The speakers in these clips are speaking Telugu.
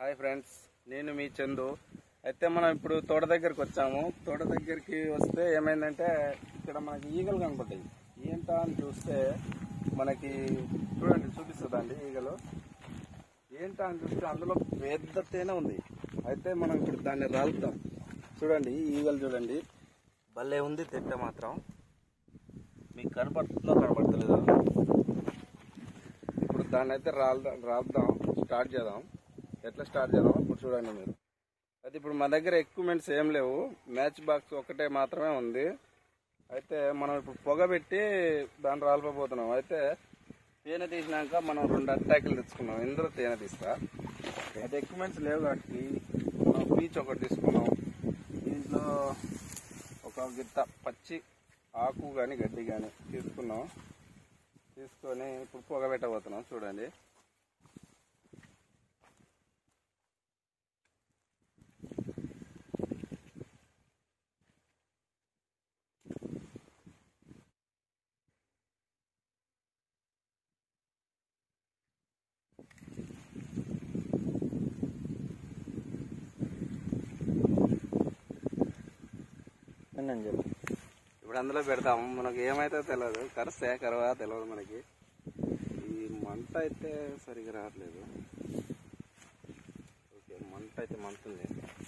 హాయ్ ఫ్రెండ్స్, నేను మీ చందు. అయితే మనం ఇప్పుడు తోట దగ్గరికి వచ్చాము. తోట దగ్గరికి వస్తే ఏమైందంటే ఇక్కడ మనకి ఈగలు కనపడ్డాయి. ఏంటా అని చూస్తే మనకి చూడండి, చూపిస్తుందండి ఈగలు. ఏంటా అని చూస్తే అందులో పెద్ద తేనె ఉంది. అయితే మనం ఇప్పుడు దాన్ని రాలుతాం. చూడండి ఈగలు చూడండి, భలే ఉంది తిట్ట మాత్రం. మీకు కనపడుతుందో కనపడతలేదో. ఇప్పుడు దాన్ని అయితే రాద్దాం, స్టార్ట్ చేద్దాం. ఎట్లా స్టార్ట్ చేద్దాం ఇప్పుడు చూడండి మీరు. అయితే ఇప్పుడు మా దగ్గర ఎక్విప్మెంట్స్ ఏం లేవు, మ్యాచ్ బాక్స్ ఒకటే మాత్రమే ఉంది. అయితే మనం ఇప్పుడు పొగ పెట్టి దాన్ని రాలిపోతున్నాం. అయితే తేనె తీసినాక మనం 2 అట్టాకులు తెచ్చుకున్నాం. ఇందులో తేనె తీస్తా. అయితే ఎక్విప్మెంట్స్ లేవు కాబట్టి మనం పీచ్ ఒకటి తీసుకున్నాం. దీంట్లో ఒక గిత్త పచ్చి ఆకు కానీ గడ్డి కానీ తీసుకున్నాం. తీసుకొని ఇప్పుడు పొగ పెట్టబోతున్నాం. చూడండి, ఇప్పుడు అందులో పెడతాము. మనకు ఏమైతే తెలియదు, కరిస్తే కరవా తెలియదు మనకి. ఈ మంట అయితే సరిగా రావట్లేదు. ఓకే, మంట అయితే మంటుంది.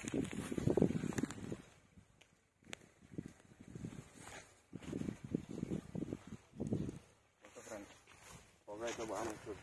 ఓకే ఫ్రెండ్స్, పొగ అయితే బాగా వస్తుంది.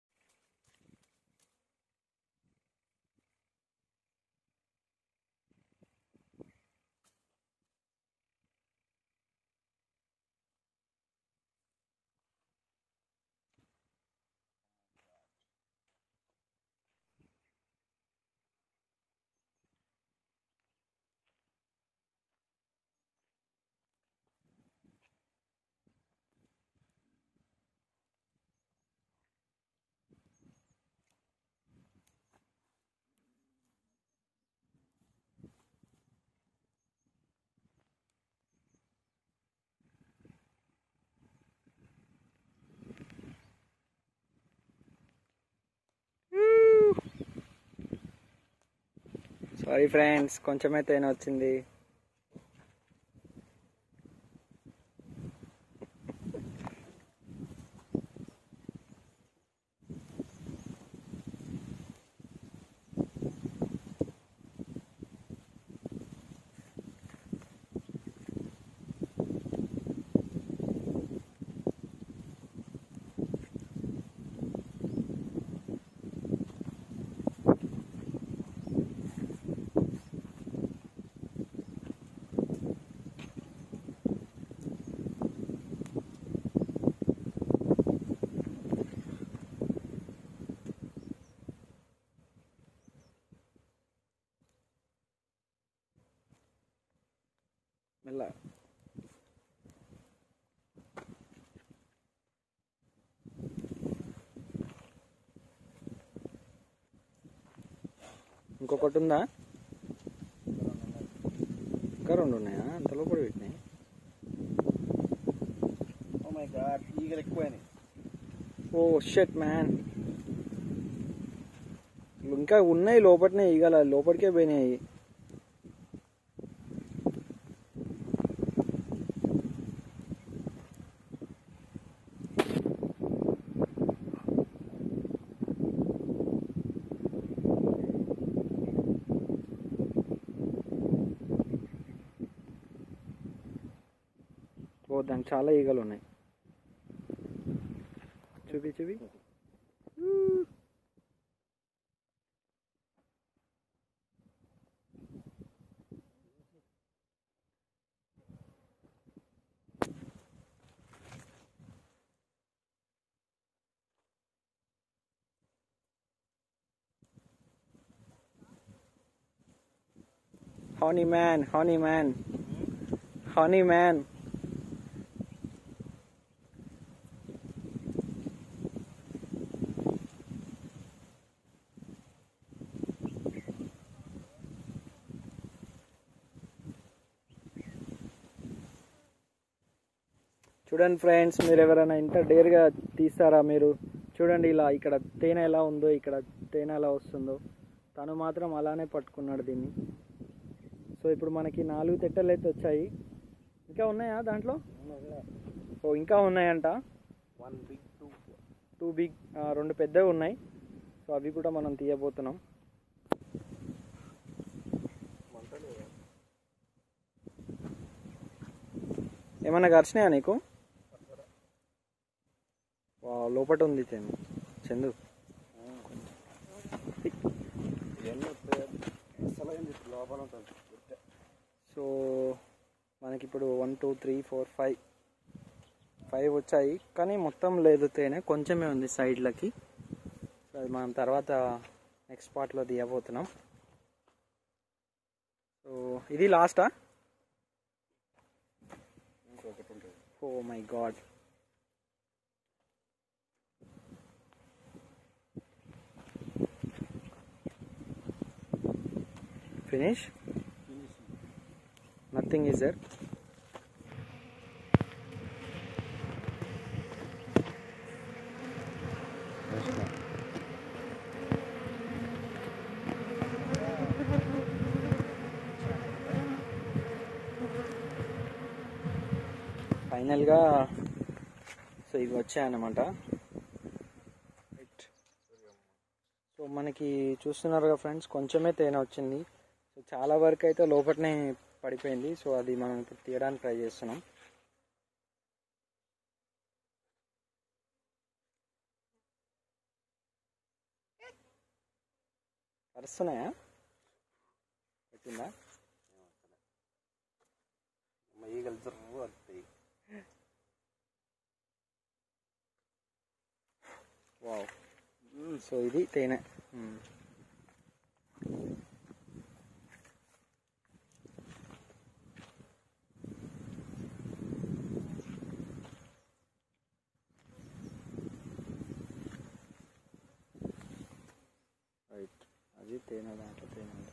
సారీ ఫ్రెండ్స్, కొంచెమే తేనె వచ్చింది. మెల్ల ఇంకొకటి ఉందా? ఇంకా 2 ఉన్నాయా? అంత లోపల పెట్టినాయి. ఓ మై గాడ్, ఈగలు ఎక్కువైనాయి. ఓ షట్ మ్యాన్, ఇంకా ఉన్నాయి లోపలనే ఈగల, లోపలికే పోయినాయి. ఓ దానికి చాలా ఈగలు ఉన్నాయి. చూపి చూపి. Honey man, honey man, honey man. చూడండి ఫ్రెండ్స్, మీరు ఎవరైనా ఇంత డేర్గా తీస్తారా? మీరు చూడండి, ఇలా ఇక్కడ తేనె ఎలా ఉందో, ఇక్కడ తేనె ఎలా వస్తుందో. తను మాత్రం అలానే పట్టుకున్నాడు దీన్ని. సో ఇప్పుడు మనకి 4 తెట్టలు అయితే వచ్చాయి. ఇంకా ఉన్నాయా దాంట్లో? ఓ ఇంకా ఉన్నాయంట. 1 big 2 బిగ్, 2 పెద్దవి ఉన్నాయి. సో అవి కూడా మనం తీయబోతున్నాం. ఏమన్నా గరిచినాయా నీకు? లోపట ఉంది చందు. సో మనకి ఇప్పుడు 1 2 3 4 5 వచ్చాయి, కానీ మొత్తం లేదు తేనె, కొంచెమే ఉంది సైడ్లకి. సో అది మనం తర్వాత నెక్స్ట్ పార్ట్లో తీయబోతున్నాం. సో ఇది లాస్టా? Oh my god. Finish? Nothing is there. ఫైనల్గా సో ఇవి వచ్చాయన్నమాట. సో మనకి చూస్తున్నారుగా ఫ్రెండ్స్, కొంచెమే తేనె వచ్చింది. సో చాలా వరకు అయితే లోపలనే పడిపోయింది. సో అది మనం ఇప్పుడు తీయడానికి ట్రై చేస్తున్నాం. అరుస్తున్నాయా? వచ్చిందా? వావ్. సో ఇది తేనె. రైట్, అది తేనె, దాంట్లో తేనె ఉంటుంది.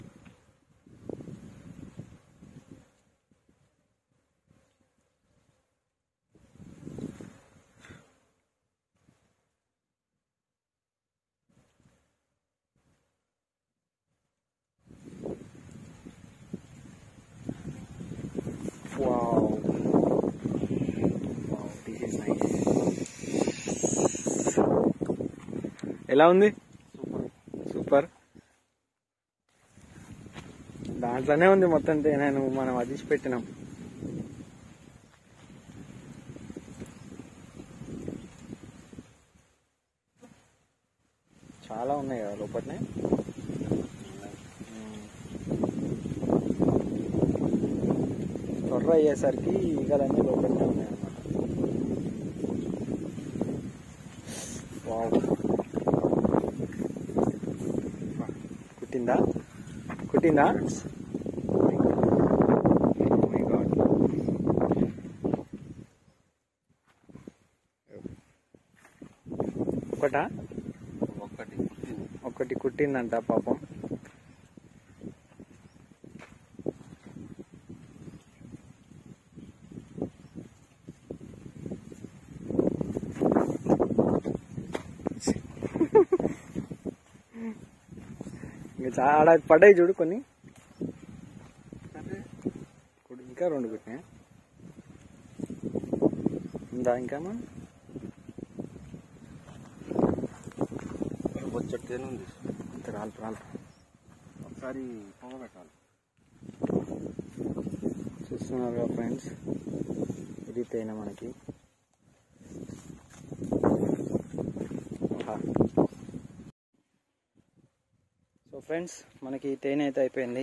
Wow. Wow, this is nice. ఎలా ఉంది? సూపర్. దాంట్లోనే ఉంది మొత్తం తేనె, మనం అదిసి పెట్టినాం. చాలా ఉన్నాయి కదా లోపలనే. త్వరగా అయ్యేసరికి ఈగలన్నీ లోపలనే ఉన్నాయి అన్నమాట. వావ్. కుట్టిందా? ఒకటి కుట్టిందంట పాపం. ఇంకా చాలా పడ్డాయి చూడు కొన్ని. ఇంకా 2 కుట్టినాయి. ఉందా ఇంకా? ఉంది రాళ్ళు ఒకసారి పొగ పెట్టాలి. చూస్తున్నారుగా ఫ్రెండ్స్, ఇది తేనె మనకి. సో ఫ్రెండ్స్, మనకి తేనె అయితే అయిపోయింది.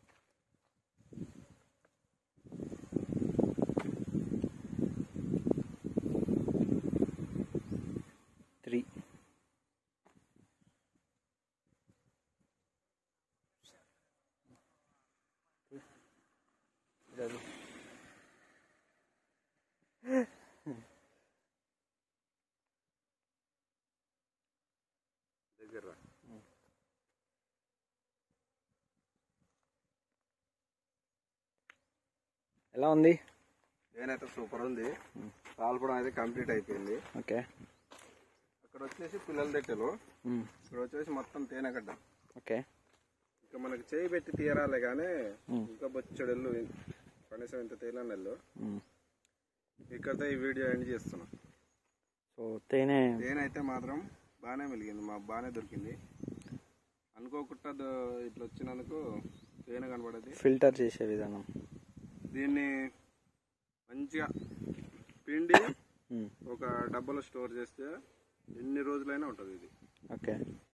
ఎలా ఉంది? తేనైతే సూపర్ ఉంది. కాల్పడం అయితే కంప్లీట్ అయిపోయింది. ఓకే. అక్కడ వచ్చేసి పిల్లల దగ్గరలో, ఇక్కడ వచ్చేసి మొత్తం తేనె గడ్డ. ఓకే. ఇంకా మనకి చేయి పెట్టి తీరాలే కానీ ఇంకా బొచ్చడెళ్ళు కనీసం ఇంత తేలనెళ్ళు. ఇక్కడతో ఈ వీడియో ఎండ్ చేస్తున్నా. సో తేనె అయితే మాత్రం బాగానే వెలిగింది, మాకు బాగానే దొరికింది. అనుకోకుండా ఇట్లా వచ్చినందుకు తేనె కనబడేది. ఫిల్టర్ చేసే విధానం, దీన్ని మంచిగా పిండి ఒక డబ్బాలో స్టోర్ చేస్తే ఎన్ని రోజులైనా ఉంటుంది ఇది. ఓకే.